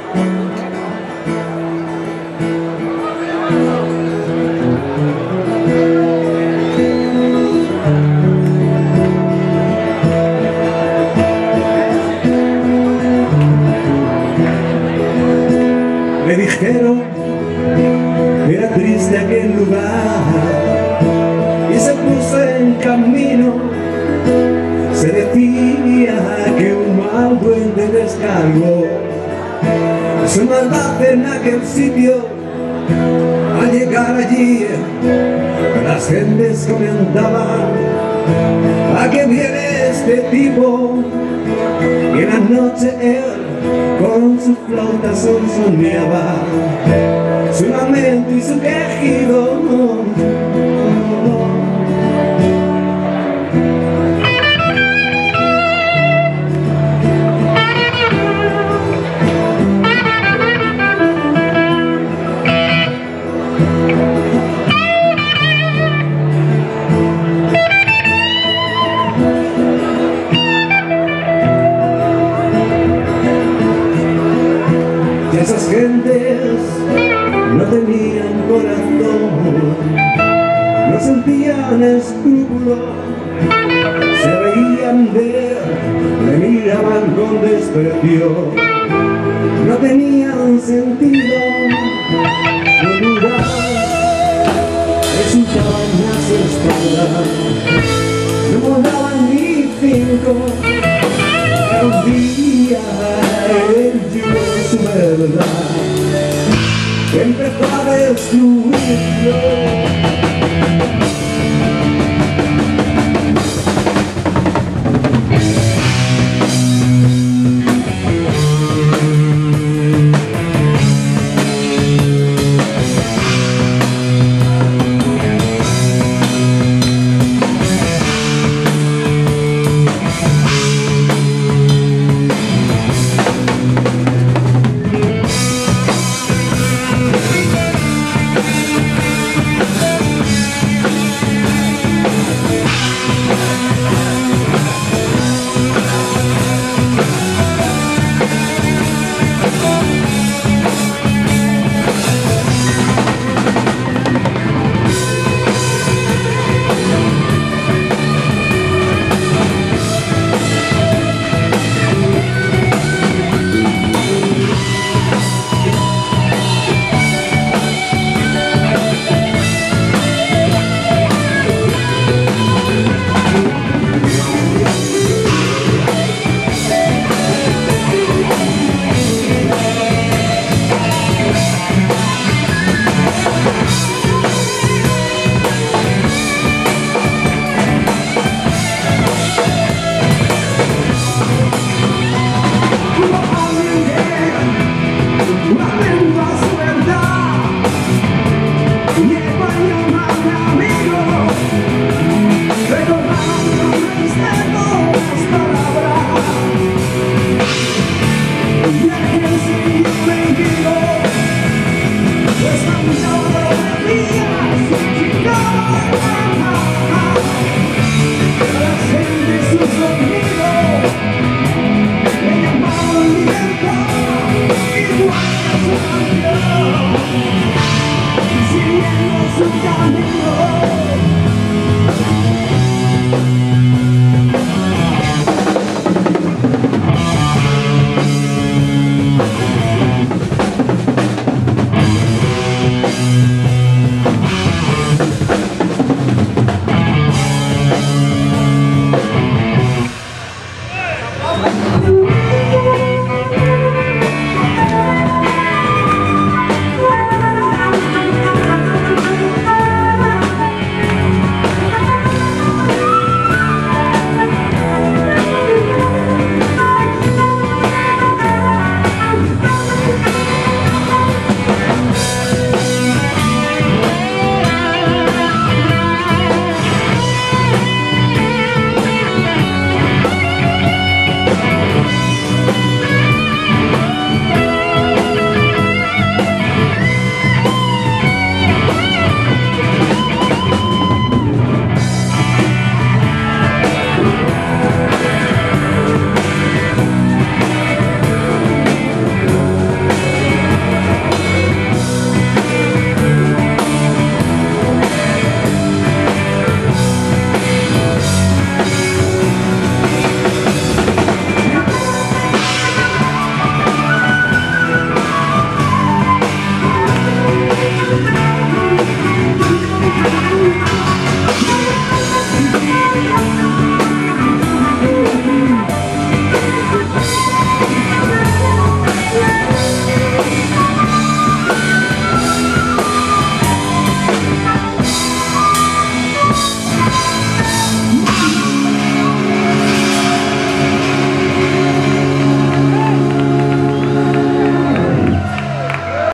Me dijeron que era triste aquel lugar y se puso en camino. Se decía que un mal duende descargó su maldad en aquel sitio. Al llegar allí, las gentes comentaban: ¿a qué viene este tipo? Y en la noche él con su flauta sonsoneaba su lamento y su quejido. Esas gentes no tenían corazón, no sentían escrúpulos, se veían de él, le miraban con desprecio, no tenían sentido, no duraban, resultaban más espaldas, no molaban ni 5, un día él llegó su verdad, empezó a destruirlo. What?